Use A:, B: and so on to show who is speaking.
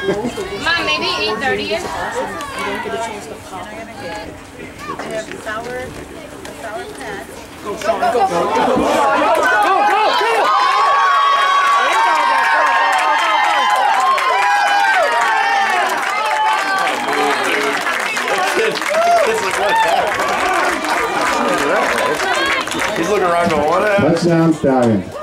A: Mom, maybe 8:30.
B: You don't get a chance to pop.
C: I have a sour patch.
B: Go, Sean, go, go, go, go, go, go, go!
D: He's looking around going, what happened?
E: Touchdown, Stallions.